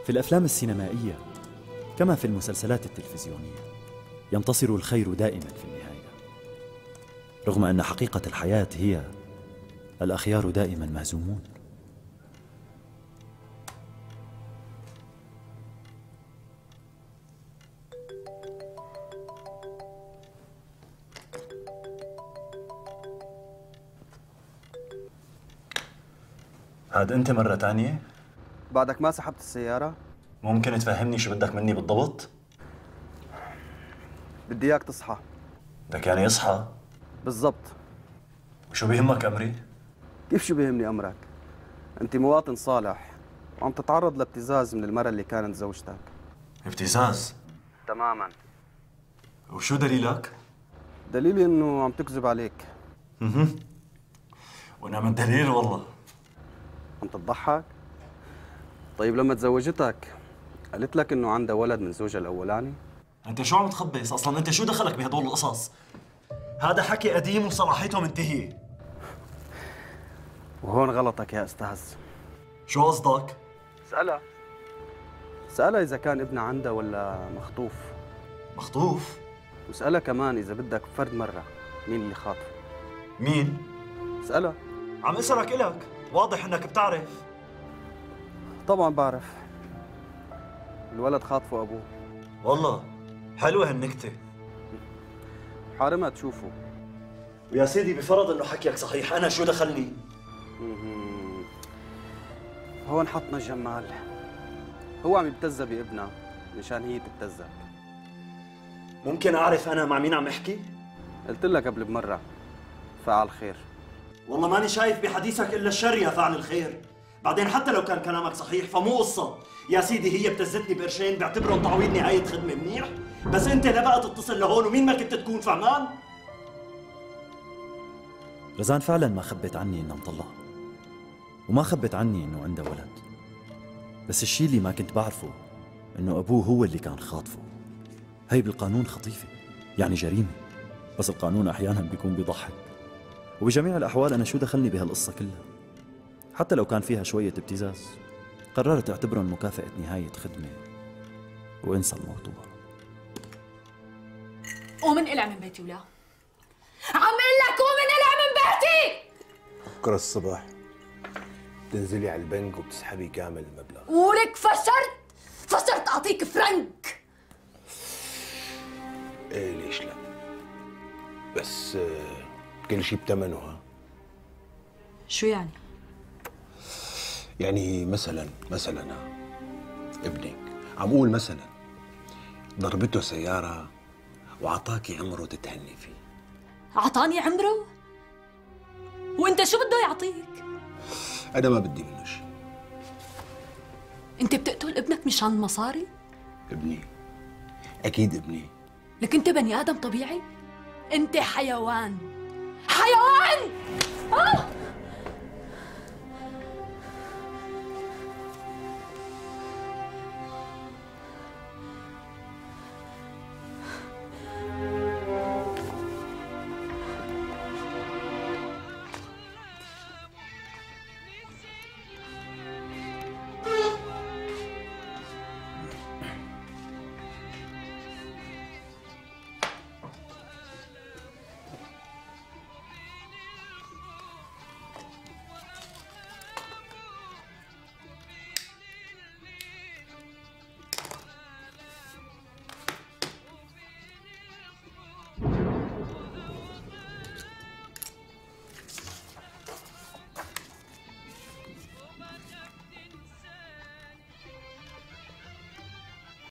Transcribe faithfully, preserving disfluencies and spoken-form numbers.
في الأفلام السينمائية كما في المسلسلات التلفزيونية ينتصر الخير دائما في النهاية، رغم أن حقيقة الحياة هي الأخيار دائما مهزومون. هاد أنت مرة تانية؟ بعدك ما سحبت السيارة؟ ممكن تفهمني شو بدك مني بالضبط؟ بدي إياك تصحى. بدك يعني يصحى؟ بالضبط. وشو بيهمك أمري؟ كيف شو بيهمني أمرك؟ أنت مواطن صالح وعم تتعرض لابتزاز من المرة اللي كانت زوجتك. ابتزاز؟ تماما. وشو دليلك؟ دليلي إنه عم تكذب عليك. اها. ونعم الدليل والله. عم تضحك؟ طيب لما تزوجتك قالت لك إنه عندها ولد من زوجها الأولاني؟ أنت شو عم تخبص؟ أصلاً أنت شو دخلك بهدول القصص؟ هذا حكي قديم وصلاحيته منتهية. وهون غلطك يا أستاذ. شو قصدك؟ اسألها. اسألها إذا كان ابنها عندها ولا مخطوف. مخطوف؟ واسألها كمان إذا بدك فرد مرة مين اللي خاطفه. مين؟ اسألها. عم اسألك إلك، واضح إنك بتعرف. طبعا بعرف. الولد خاطفه أبوه. والله حلوة هالنكتة. حارمها تشوفه. ويا سيدي بفرض إنه حكيك صحيح، أنا شو دخلني؟ هون حطنا الجمال. هو عم يبتزها بابنها مشان هي تبتزك. ممكن أعرف أنا مع مين عم أحكي؟ قلت لك قبل بمرة فعل خير. والله ماني شايف بحديثك إلا الشر يا فاعل الخير. بعدين حتى لو كان كلامك صحيح فمو قصة. يا سيدي هي ابتزتني بقرشين بعتبرهم تعويض نهاية خدمة منيح، بس أنت لا بقى تتصل لهون ومين ما كنت تكون في عمان؟ رزان فعلا ما خبت عني إنها مطلقة، وما خبت عني إنه عندها ولد، بس الشيء اللي ما كنت بعرفه إنه أبوه هو اللي كان خاطفه. هي بالقانون خطيفة، يعني جريمة، بس القانون أحيانا بيكون بيضحك. وبجميع الأحوال أنا شو دخلني بهالقصة كلها؟ حتى لو كان فيها شوية ابتزاز، قررت أعتبرهم مكافأة نهاية خدمة وانسى الموضوع. قوم انقلع من بيتي ولا عم اقول لك قوم انقلع من بيتي. بكره الصبح بتنزلي على البنك وبتسحبي كامل المبلغ. ولك فشرت فشرت اعطيك فرنك. ايه ليش لا، بس كل شيء بثمنه. ها شو يعني؟ يعني مثلا مثلا ها ابنك عم اقول مثلا ضربته سيارة وعطاكي عمره تتهني فيه. عطاني عمره؟ وانت شو بده يعطيك؟ انا ما بدي منه شيء. انت بتقتل ابنك مشان مصاري؟ ابني اكيد ابني. لك انت بني ادم طبيعي؟ انت حيوان حيوان. آه!